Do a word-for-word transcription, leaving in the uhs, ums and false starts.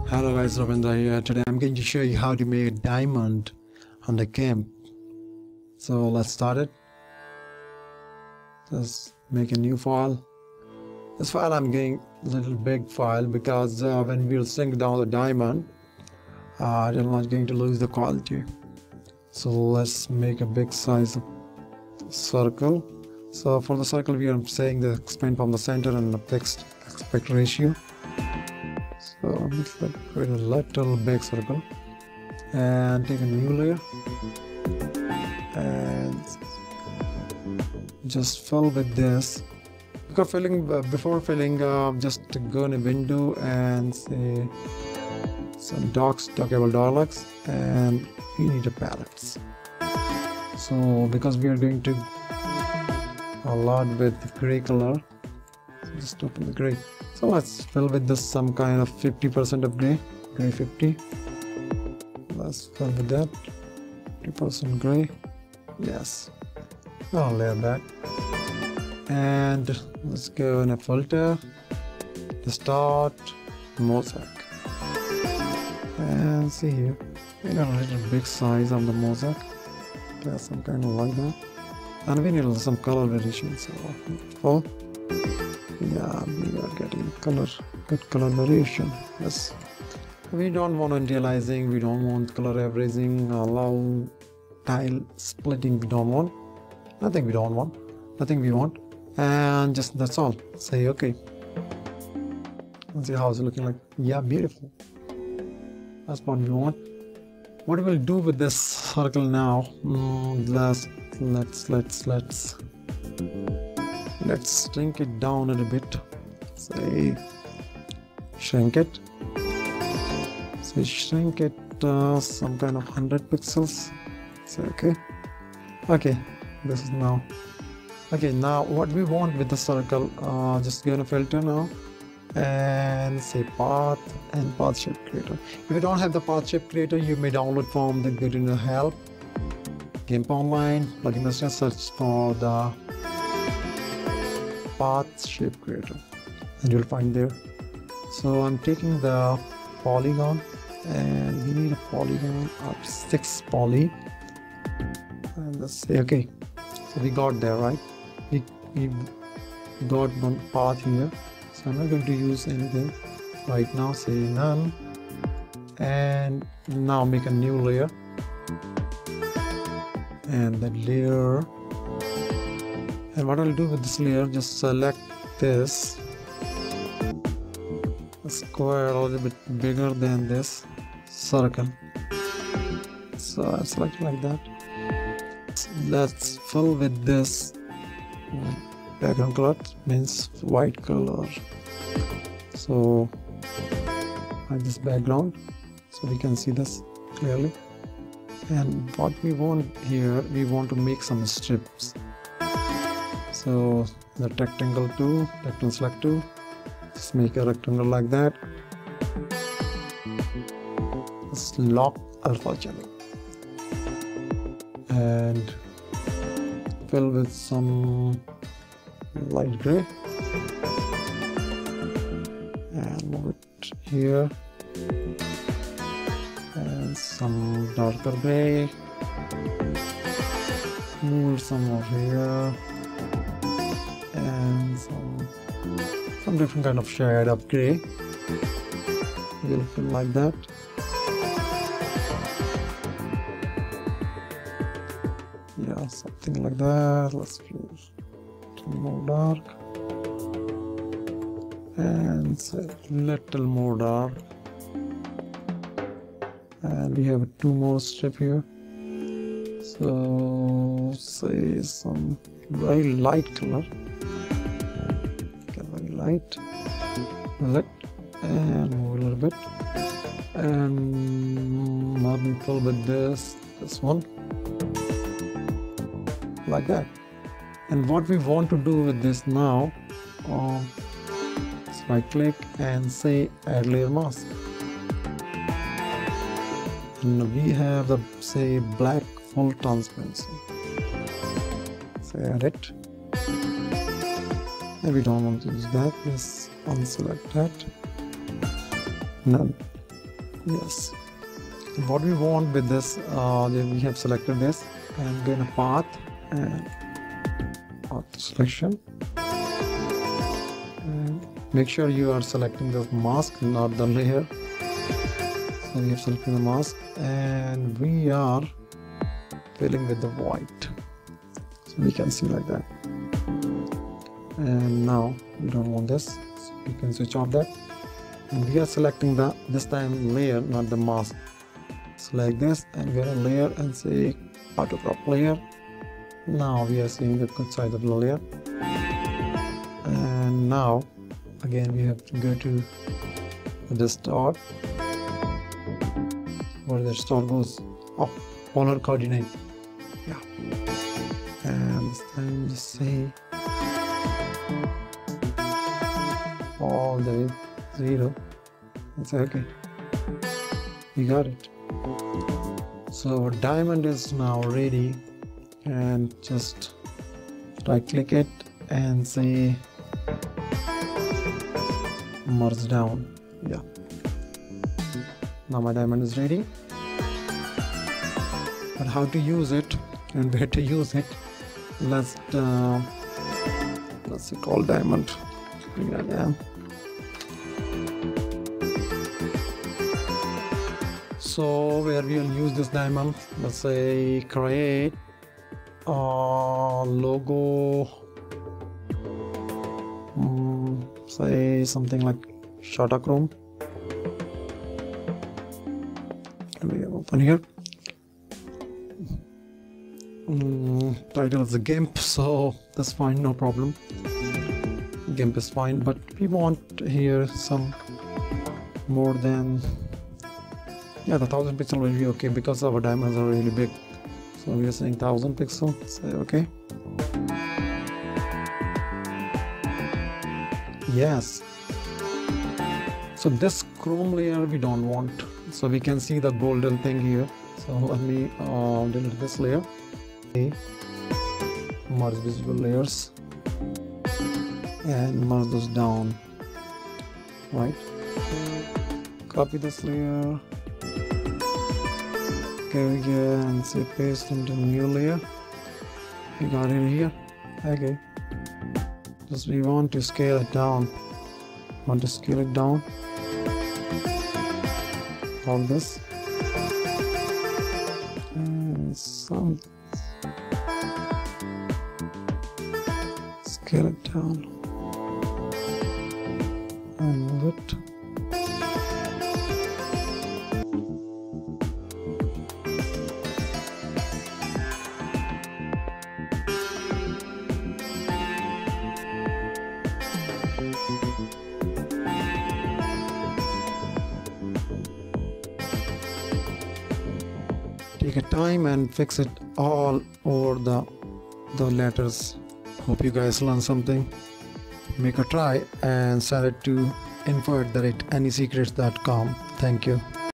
Hello guys, Ravindra here. Today I'm going to show you how to make a diamond on the GIMP. So let's start it. Just make a new file. This file I'm getting a little big file because uh, when we'll shrink down the diamond, uh, I'm not going to lose the quality. So let's make a big size circle. So for the circle we are saying the expand from the center and the fixed aspect ratio. So let's create a little big circle and take a new layer and just fill with this. Before filling, before filling, uh, just go in a window and say some docs, dockable dialogues, and we need a palette. So because we are going to a lot with the gray color, so just open the gray. So let's fill with this some kind of fifty percent of gray, gray fifty. Let's fill with that, fifty percent gray. Yes, I'll layer that. And let's go in a filter, the start, mosaic. And see here, we need a little big size of the mosaic. There's some kind of like that. And we need some color variation. So full. Yeah, we are getting color, good color variation. Yes, we don't want anti-aliasing, we don't want color averaging, allow tile splitting. We don't want nothing. We don't want nothing. We want, and just that's all. Say okay. Let's see how it's looking like. Yeah, beautiful. That's what we want. What we will do with this circle now? Mm, let's let's let's let's. Let's shrink it down a little bit. Say, shrink it. Say, shrink it uh, some kind of one hundred pixels. Say, okay. Okay, this is now. Okay, now what we want with the circle, uh, just go to filter now and say path and path shape creator. If you don't have the path shape creator, you may download from the Get into Help, GIMP Online, plugin the search for the path shape creator and you'll find there. So I'm taking the polygon and we need a polygon of six poly, and let's say okay. So we got there, right? We, we got one path here, so I'm not going to use anything right now. Say none, and now make a new layer, and that layer. And what I'll do with this layer, just select this a square a little bit bigger than this circle. So I select it like that. Let's fill with this background color, means white color. So like this background, so we can see this clearly. And what we want here, we want to make some strips. So the rectangle tool, rectangle select tool, just make a rectangle like that. Just lock alpha channel and fill with some light gray and move it here and some darker gray. Move some over here. And some, some different kind of shade of gray. We'll fill like that. Yeah, something like that. Let's use more dark and say little more dark. And we have two more strip here. So say some very light color. Light, let and move a little bit, and now we fill with this this one like that. And what we want to do with this now, um, so I click and say add layer mask, and we have the say black full transparency. Say add it. And we don't want to use that. Just unselect that. None. Yes. What we want with this, uh, then we have selected this and go in a path and path selection. And make sure you are selecting the mask, not the layer. So we have selected the mask and we are filling with the white. So we can see like that. And now we don't want this, so you can switch off that. And we are selecting the this time layer, not the mask. Select this and go to layer and say auto crop layer. Now we are seeing the good side of the layer. And now again we have to go to the start, where the start goes. Oh, polar coordinate. Yeah. And this time just say all the way zero. It's okay. You got it. So our diamond is now ready, and just right click it and say merge down. Yeah. Now my diamond is ready. But how to use it and where to use it? Let's uh, let's see, call diamond. Yeah. So where we will use this diamond, let's say create a logo, um, say something like Shutterchrome. We open here. Um, title is a GIMP, so that's fine, no problem. GIMP is fine, but we want here some more than, yeah, the thousand pixel will be okay because our diamonds are really big. So we are saying thousand pixel. Say okay. Yes. So this chrome layer we don't want. So we can see the golden thing here. So let me uh, delete this layer. Okay. Merge visible layers and merge those down. Right. Copy this layer. Go again and say paste into new layer. You got it here. Okay. Just we want to scale it down. Want to scale it down. All this. And some. Scale it down. And move it. Take a time and fix it all over the the letters. Hope you guys learned something. Make a try and send it to info at the rate any secrets dot com. Thank you.